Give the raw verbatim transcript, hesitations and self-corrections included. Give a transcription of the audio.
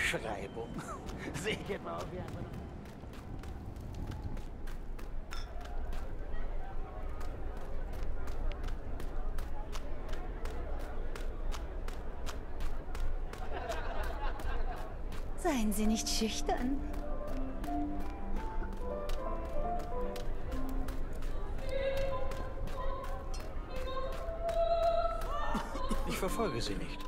Beschreibung. Seht ihr mal, wie einfach... Seien Sie nicht schüchtern. Ich verfolge Sie nicht.